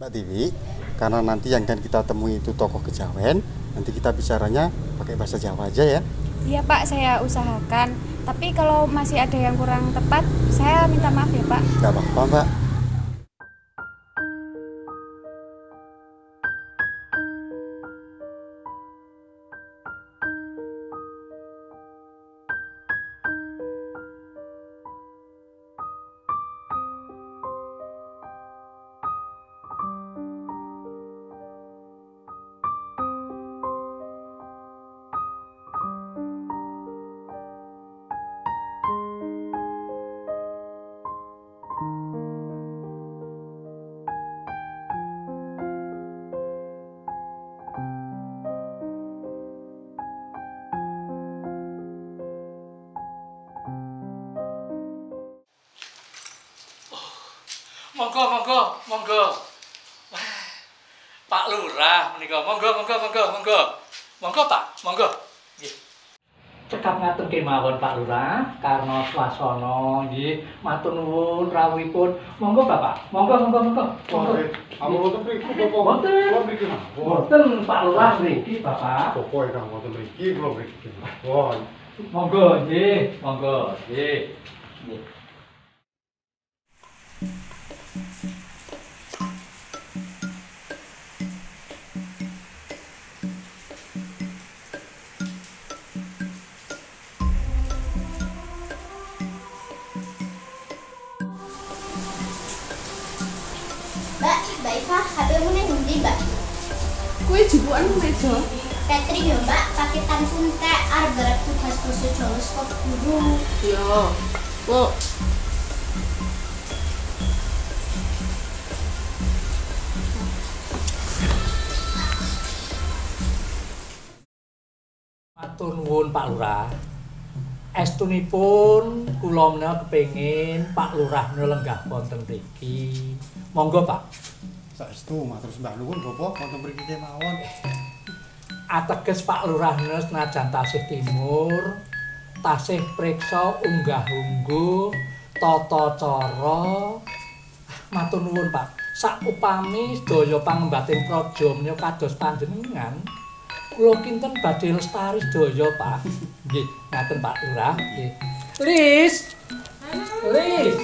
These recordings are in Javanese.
Mbak Tiwi, karena nanti yang akan kita temui itu tokoh kejawen, nanti kita bicaranya pakai bahasa Jawa aja ya. Iya Pak, saya usahakan. Tapi kalau masih ada yang kurang tepat, saya minta maaf ya Pak. Gak apa-apa Mbak. Monggo, monggo, monggo. Wah, Pak Lurah menika. Monggo, monggo, monggo, monggo. Monggo, Pak, monggo. Nggih. Cekap ngatur kemawon Pak Lurah, karena swasana nggih. Matur nuwun rawuhipun. Monggo, Bapak. Monggo, monggo, monggo. Monggo. Wonten mriki Bapak. Wonten. Kula mriki mawon. Wonten Pak Lurah mriki, Bapak. Bapak ingkang wonten mriki kula mriki mawon. Monggo, nggih. Monggo, nggih. Nggih. Mbak Iva, HP-mu ning ndi, Mbak? Kuwi jibukan meja. Catering ya, Mbak, paketan suntek arep garap tugas basa Jawa saka guru. Yo. Kok Matur nuwun Pak Lurah. Estunipun kula menawa kepengin Pak Lurah menawa lenggah wonten mriki. Monggo Pak. Saestu matur sembah nuwun Bapak wonten mriki kemawon. Ateges Pak Lurah menawa senajan tasih timur, tasih priksa unggah-ungguh tata cara. Matur nuwun Pak. Sak upami sedaya pangembating praja menika kados panjenengan, kula kinten badhe lestari sedaya Pak. Nggih, ngaten Pak Lurah. Nggih. Lis. Lis.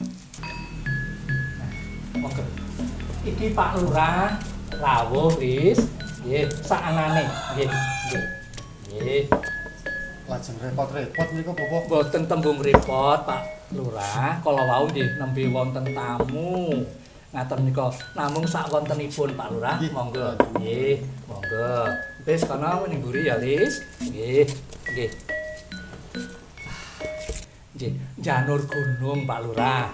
Monggo. Iki Pak Lurah rawuh Lis. Nggih, saanane. Nggih, nggih. Nggih. Lajeng repot-repot menika Bapak. Mboten tembung repot Pak Lurah, kala wau nggih nembe wonten tamu. Ngaten nika namung sak wontenipun Pak Lurah, monggo. Nggih, monggo. Wis kana ning mburi ya, Lis. Nggih, nggih. Nggih, janur gunung Pak Lurah.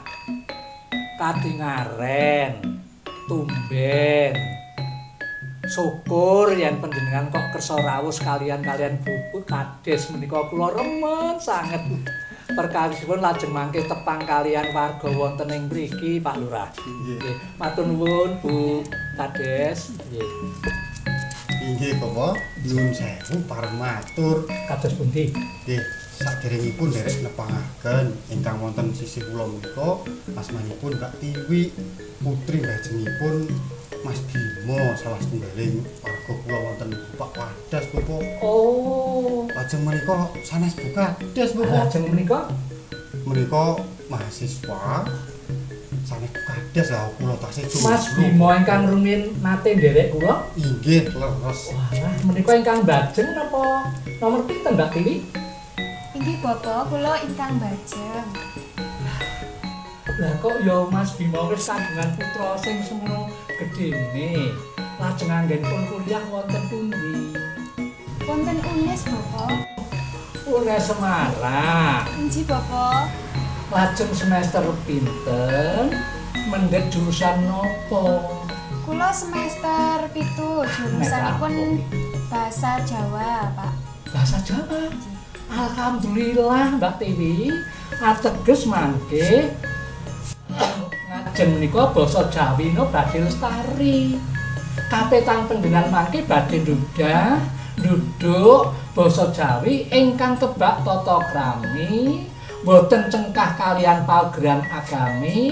Kadingaren, tumben. Syukur yen panjenengan kok kersa rawuh kalian bubuk kades menika kula remen sanget. Perkawisipun lajeng mangke tepang kalian warga wonten ing mriki Pak Lurah. Nggih. Matur nuwun Bu Kades. Nggih. Inggih Bapak, nyuwun sewu pareng matur. Kados pundi? Nggih, saderengipun derek nepangaken ingkang wonten sisih kula menika asmanipun Mbak Tiwi, putri lajengipun Mas Bimo, salah setunggaling warga kula wonten Pak Wadas Bapak. Oh, Lajeng menika sanes buka des Bapak. lajeng menika Menika mahasiswa sanes buka des lah kula tasih Mas Bimo ingkang rumiyin nate nderek kula. Inggih, leres. Walah, menika ingkang bajeng napa nomor pinten Mbak Tiwi? Inggih Bapak, kula ingkang bajeng. Lah kok ya Mas Bimo wis kagungan putra sing semono gedene. Lajeng anggenipun kuliah wonten pundi? Wonten UNES Bapak. UNES Semarang. Inggih Bapak. Lajeng semester pinten? Mendhet jurusan nopo? Kula semester 7, jurusanipun bahasa Jawa, Pak. Bahasa Jawa. Alhamdulillah Mbak Tiwi, ateges mangke ngajeng menika basa Jawina badhe lestari. Kapetan panjenengan mangke badhe nduduk basa Jawi ingkang kebak tata krami, boten cengkah kalian paugeran agami,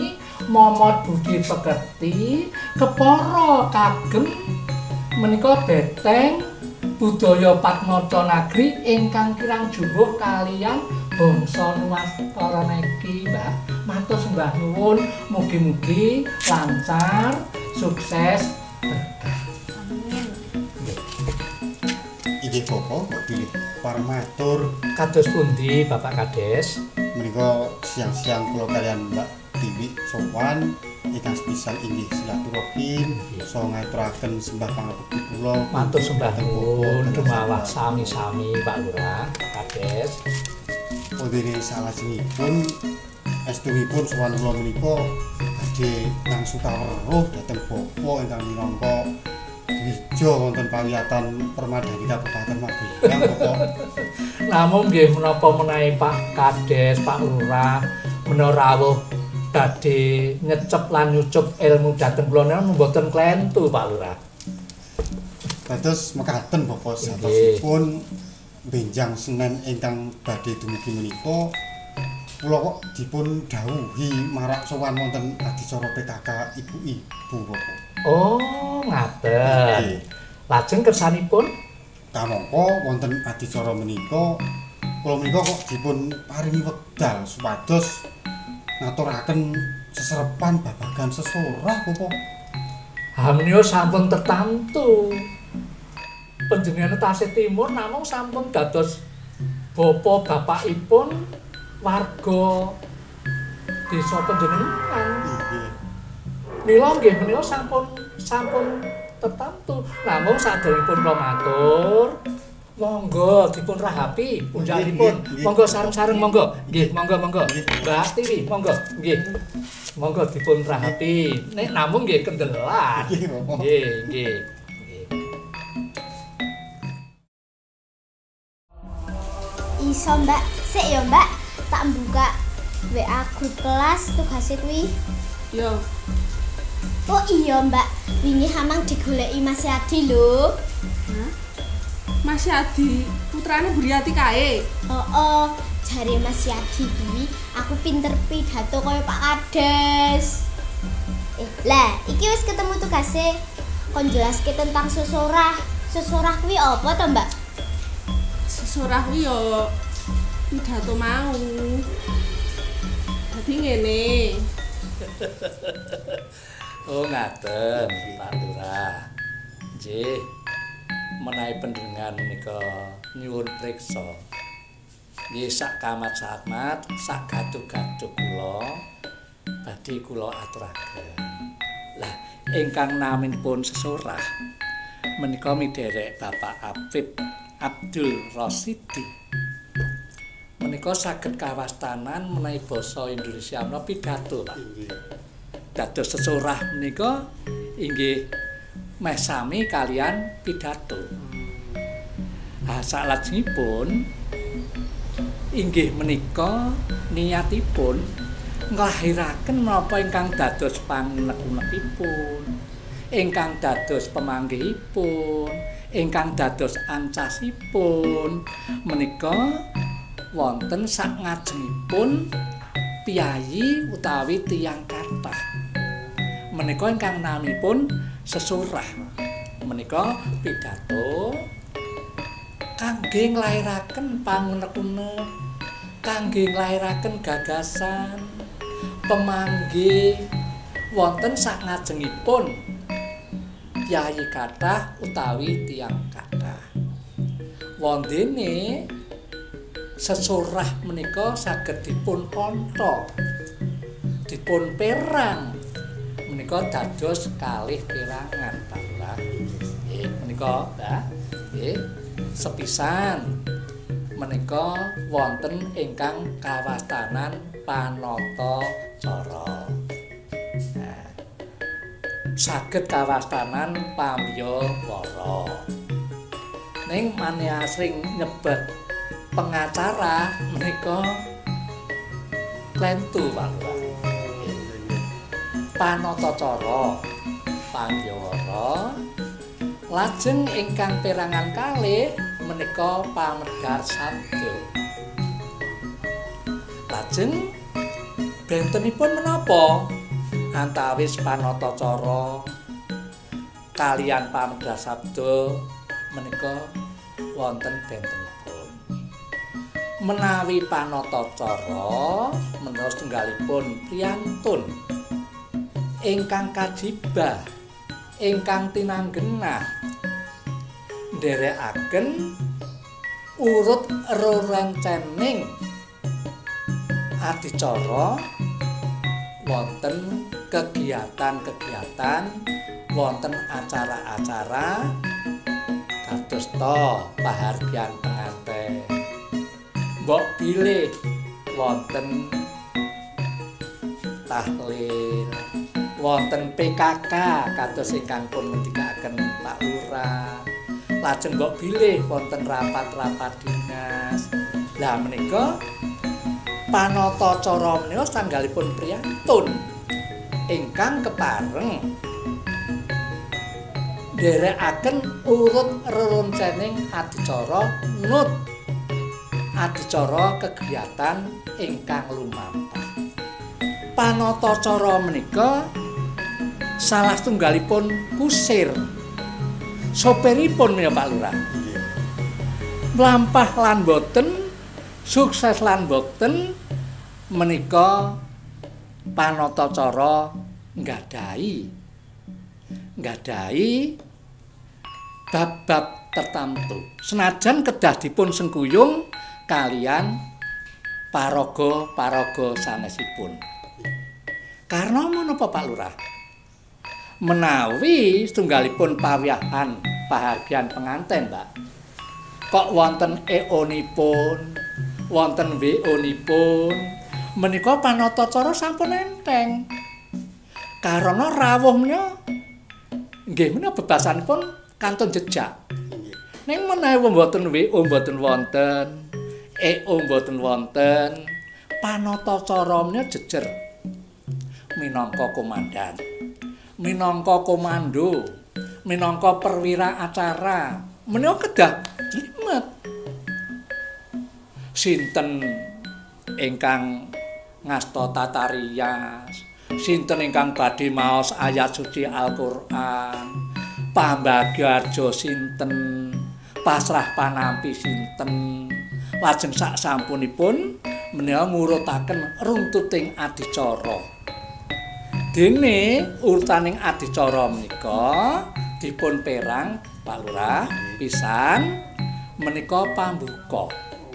momot budi pekerti kepara kagem menika beteng budaya Patmoco Nagri ingkang kirang jumbuh kalian bangsa Nuwatara niki, Mbah. Matur sembah nuwun, mugi-mugi lancar, sukses, berkah. Amin. Inggih Bapak bilih parmatur Kados pundi Bapak Kades? menika siang-siang kula kalian Mbak Tiwi sowan ingkang sepisan inggih silaturahim so ngaturaken sembah pangabekti kula Matur sembah nuwun dumawah sami-sami Pak Lurah, Kades. Podene salajengipun estunipun sowan kula menika badhe nangsu kaweruh dhateng Bapak ingkang minangka Dwija wonten pawiyatan Permadani Kabupaten Magelang Bapak. Namung nggih menapa menawi Pak Kades, Pak Lurah menawa rawuh badhe nyecep lan nyucup ilmu dhateng kula niku mboten klentu Pak Lurah. Dados mekaten Bapak satosipun benjang Senen ingkang badhe dumugi menika kula kok dipun dawuhi marak sowan wonten adicara PKK ibu-ibu Bapak. Oh, ngaten. Lajeng kersanipun Kamangka wonten adicara menika kula menika kok dipun paringi wekdal supados ngaturaken seserepan babagan sesorah Bapak. Hamnio sampun tertamtu. Panjenengan Tasih Timur namung sampun dados bapakipun warga desa panjenengan. Nggih. Mila nggih menika sampun tertamtu. Namung saderengipun kula matur, monggo dipun rahapi unjalipun. Monggo sareng-sareng monggo. Nggih, monggo. Mbak Tiwi, monggo. Nggih. Monggo dipun rahapi. Nek namung nggih kendelan. Nggih, Bapak. Nggih. Iso Mbak, sik ya Mbak, tak buka WA grup kelas tugasnya kuwi. Yo, Oh iya Mbak, wingi hamang digoleki Mas Yadi lho. hah? Mas Yadi, putrane Buryati kae. Oh, jare Mas Yadi kuwi aku pinter pidato kaya Pak Kades. Lah, iki wis ketemu tugasnya. Kon jelaske tentang sesorah. Sesorah kuwi apa to, Mbak? Sesorah kuwi yo pidato mau. Dadi ngene. Oh ngaten Pak Lurah. Nggih. Menawi panjenengan menika nyuwun priksa. Nggih sak kamat-kamat, sak gaduh-gaduh kula badhe kula aturaken. Lah ingkang naminipun sesorah menika miderek Bapak Afif Abdul Rasidi. Menika saged kawastanan menawi basa Indonesia menapa pidato, Pak. Dados sesorah menika inggih meh sami kalian pidato. Salajengipun inggih menika niatipun nglahiraken menapa ingkang dados pangunek-unekipun, ingkang dados pamanggihipun, ingkang dados ancasipun menika wonten sak ngajengipun piyayi utawi tiyang kathah. Menika ingkang naminipun sesorah. Menika pidato kangge nglairaken pangunek-unek, kangge nglairaken gagasan, pemanggih wonten sak ngajengipun piyayi kathah utawi tiyang kathah. Wondene sesorah menika saged dipun kantha, dipun perang. Menika dados kalih perangan, Pak Lurah. Nggih, menika, Mbah. Nggih. Sepisan menika wonten ingkang kawastanan panata cara. Nah, saged kawastanan pamyawara. Ning maneh asring nyebat pengacara menika klentu, Pak Lurah. Panata cara pamyawara lajeng ingkang perangan kalih menika pamedhar sabda. Lajeng bentenipun menapa? antawis panatacara kaliyan pamedhar sabda menika wonten bentenipun. Menawi panatacara menawi setunggalipun priyantun ingkang kajibah ingkang tinanggenah nderekaken urut rerencening adicara wonten kegiatan-kegiatan wonten acara-acara kados to pahargyan penganten mbok bilih wonten tahlil wonten PKK kados ingkang pun ngendikaken Pak Lurah lajeng mbok bilih wonten rapat-rapat dinas lah menika panatacara menika tanggalipun priyantun ingkang kepareng nderekaken urut reroncening adicara nut adicara kegiatan ingkang lumampah. Panatacara menika salah setunggalipun kusir sopiripun menika Pak Lurah. Mlampah lan boten sukses lan boten menika panatacara nggadahi bab-bab tertamtu. Senajan kedah dipun sengkuyung kalian paraga-paraga sanesipun. Karena menapa Pak Lurah? Menawi setunggalipun pawiyahan pahargyan penganten, Mbak. Kok wonten EO-nipun, wonten WO-nipun, menika panatacara sampun enteng. Karena rawuhnya nggih menika bebasanipun kantun jejak. Ning menawi mboten WO mboten wonten, EO mboten wonten, panatacara menika jejer minangka komandan, minangka komando, minangka perwira acara, menika kedah jlimet. Sinten ingkang ngasta tata rias, sinten ingkang badhe maos ayat suci Al-Qur'an, pambagarja sinten, pasrah panampi sinten, lajeng sak sampunipun menika ngurutaken runtuting adicara. Dene urutaning adicara menika dipun perang Pak Lurah pisan menika pambuka.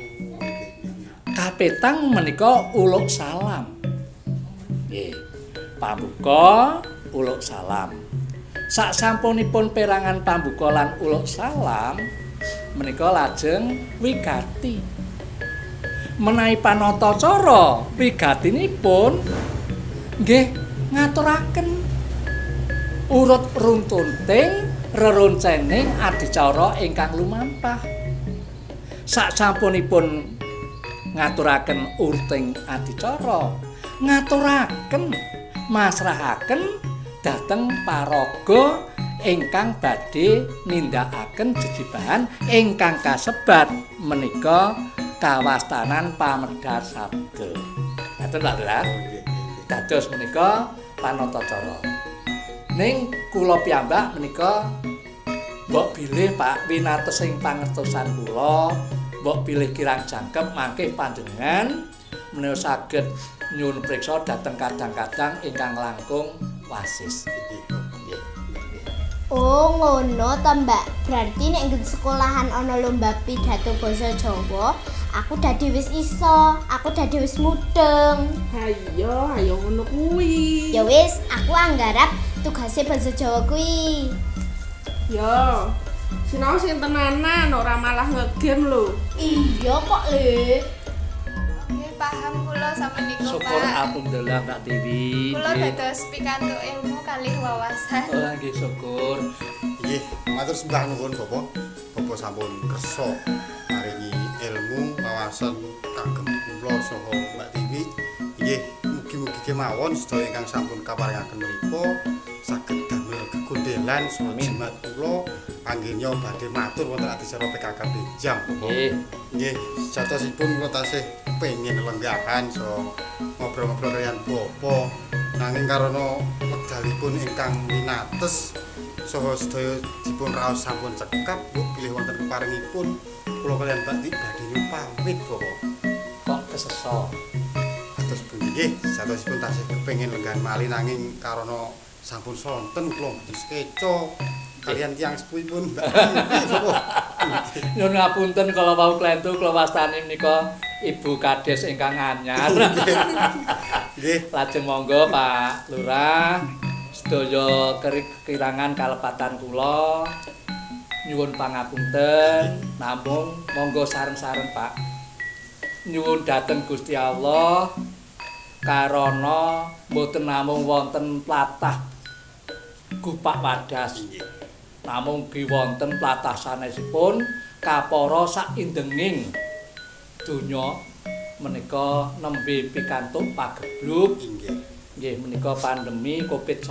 Kapetang menika uluk salam. Nggih. Pambuka uluk salam. Sak sampunipun perangan pambuka lan uluk salam menika lajeng wigati. Menawi panatacara wigatinipun nggih ngaturaken urut runtunting reroncening adicara ingkang lumampah. Sak sampunipun ngaturaken urting adicara, ngaturaken masrahaken dhateng paraga ingkang badhe nindakaken jejibahan ingkang kasebat menika kawastanan pamedhar sabda. Ngaten Pak Lurah. Dados menika panatacara. Ning kula piyambak menika mbok bilih Pak winatosing pangertosan kula, mbok bilih kirang jangkep mangke panjenengan menawi saged nyuwun priksa dhateng kadang-kadang ingkang langkung wasis. Oh ngono to Mbak. Berarti nek nggon sekolahan ana lomba pidato basa Jawa, aku dadi wis iso, aku dadi wis mudeng. Ayo ngono kuwi. Ya wis, aku anggarap tugasé basa Jawa kuwi. Yo. Sinau sing tenanan ora malah ngegame lho. Iya kok, Le. Nggih paham kula sapunika, Pak. Syukur alhamdulillah Mbak Tiwi. Kula dados pikantuk ilmu kalih wawasan. Oh nggih syukur. Nggih, matur sembah nuwun Bapak. Bapak sampun kersa maringi ilmu wawasan kagem kula saha Mbak Tiwi. Nggih, mugi-mugi kemawon sedaya ingkang sampun kaparingaken menika saged damel kegondelan saha jimat kula anggenya badhe matur wonten adicara PKK Benjang Bapak. Nggih. Nggih, sejatosipun kula tasih pengin lenggahan so ngobrol-ngobrol kalian Bapak Nanging karana wekdalipun ingkang winates saha sedaya dipun raos sampun cekap, mbok bilih wonten keparingipun kula kaliyan Mbak Ti badhe pamit Bapak. Kok kesesa? Atus pundi nggih, satosipun tasih kepengin lenggan malih nanging karana sampun sonten kula badhe sekeca kaliyan tiyang sepuhipun Mbak Ti Bapak. Nyuwun ngapunten kala wau klentu kula wastani menika Ibu Kades ingkang anyar. Nggih. Lajeng monggo Pak Lurah sedaya kekirangan kalepatan kula nyuwun pangapunten, namung monggo sareng-sareng Pak nyuwun dhateng Gusti Allah karana mboten namung wonten tlatah Gupak Wadas, namung ugi wonten tlatah sanesipun kapara saindenging donya menika nembe pikantuk pageblug. Nggih menika pandemi Covid-19.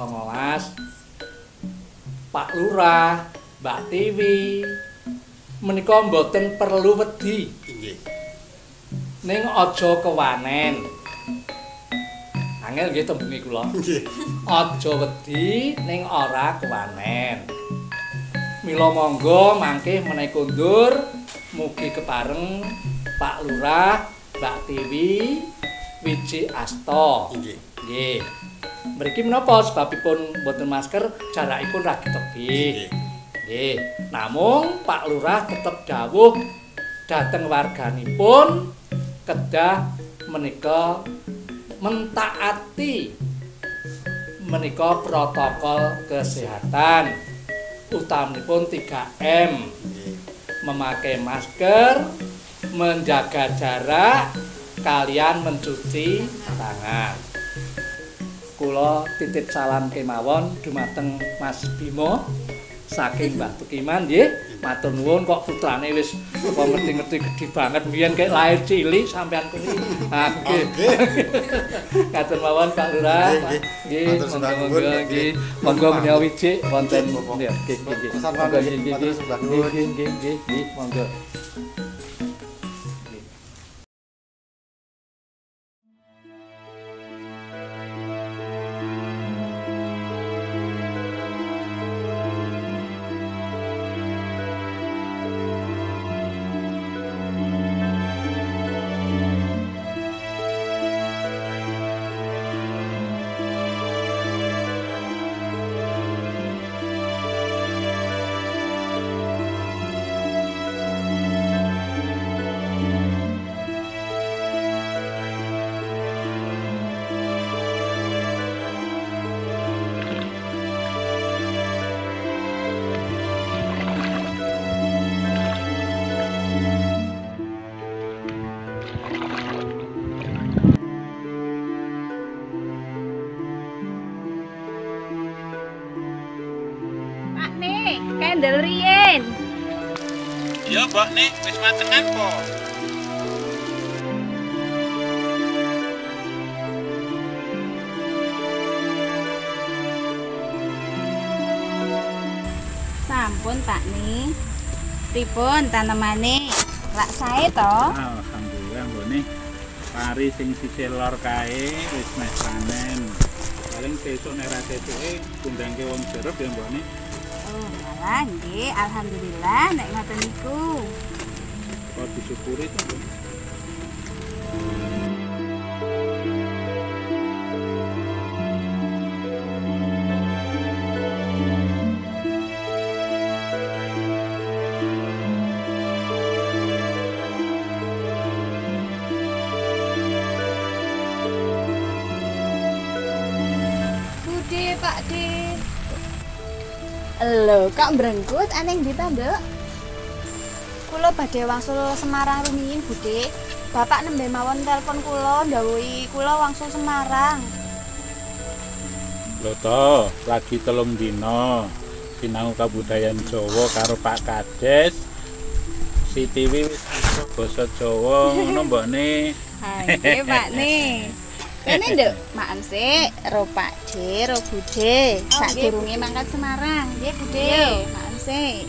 Pak Lurah, Mbak Tiwi menika mboten perlu wedi. Nggih. Ning aja kewanen. Angel nggih tembunge kula. Nggih. Aja wedi ning ora kewanen. Mila monggo mangke menawi kondur mugi kepareng Pak Lurah, Mbak Tiwi, Wiji Asta. Nggih. Nggih. Mriki menapa sebabipun mboten masker, jarakipun ragi tebih. Nggih. Namung Pak Lurah tetep dawuh dhateng warganipun kedah menika mentaati menika protokol kesehatan utamanipun 3M. Memakai masker, menjaga jarak, kalian mencuci tangan. Kula titip salam kemawon dumateng Mas Bimo saking Mbah Tukiman nggih. Matur nuwun kok putrane wis apa ngerti-ngerti gedhi banget biyen kayak lahir cilik sampean kuwi. Ah nggih. Katur mawon Pak Lurah. Nggih, monggo nggih. Monggo menawi Wiji wonten nggih nggih. Monggo nggih monggo. Kendel riyen. Ya, Mbok nih, wis matenan po. Sampun Pak nih. Pripun tanemane? Lak sae to? Alhamdulillah, Mbok nih. Pari sing sisih lor kae wis meh panen. Paling sesuk nek ra sesuke kundangke wong jerep ya, Mbok nih. Oh, malah nggih, alhamdulillah nek ngoten niku. Kok disyukuri to, Mbok. Bude, Pak De. Lho, kok mbrengkut aneh ndi ta, Mbok? Kula badhe wangsul Semarang rumiyin, Bude. Bapak nembe mawon telepon kula ndhawuhi kula wangsul Semarang. Lho to, lagi 3 dina sinau kabudayan Jawa karo Pak Kades. Si Tiwi wis iso basa Jawa ngono mbokne. Ha nggih, Pak nih. Kene nduk, maem sik, ro Pak D, ro Bude. Sadurunge mangkat Semarang. Nggih, Bude. Maem sik.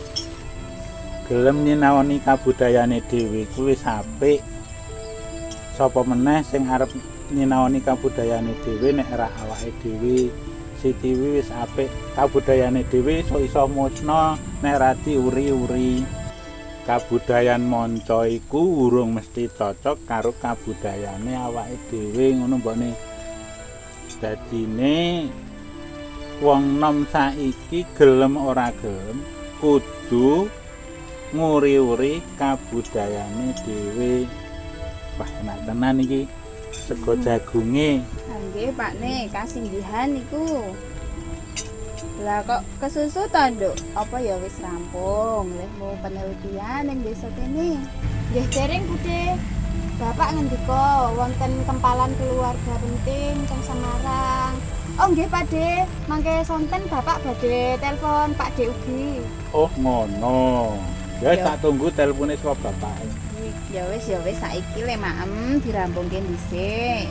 Gelem nyinaoni kabudayane dhewe kuwi wis apik. Sapa meneh sing arep nyinaoni kabudayane dhewe nek ora awake dhewe. Si Tiwi wis apik kabudayane dhewe iso musna nek ra diuri-uri. Kabudayan manca iku urung mesti cocok karo kabudayane awake dhewe ngono mbokne. Dadine wong nom saiki gelem ora gelem kudu nguri-uri kabudayane dhewe. Wah, enak tenan iki sego jagunge. Nggih, Pakne, kasinggihan iku. Lah kok kesusu to, Nduk? Apa ya wis rampung? Leh mau penelitian ning desa kene. Nggih, dereng, Bude. Bapak ngendika wonten kempalan keluarga penting teng Semarang. Oh nggih, Pakde. Mangke sonten Bapak badhe telepon Pakde ugi. Oh, ngono. Ya tak tunggu telepone saka bapak. Ya wis saiki le maem dirampungke dhisik.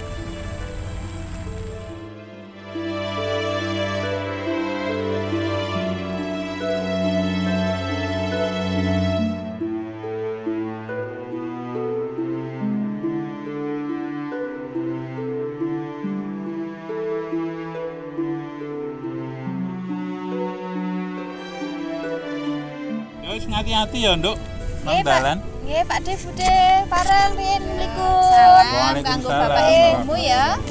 Ya wis ngati-ati ya, Nduk. Nang Nggih, Pak. dalan. Nggih, Pakde Bude, pareng riyen mriku. Waalaikumsalam. Kanggo Bapak Ibumu ya.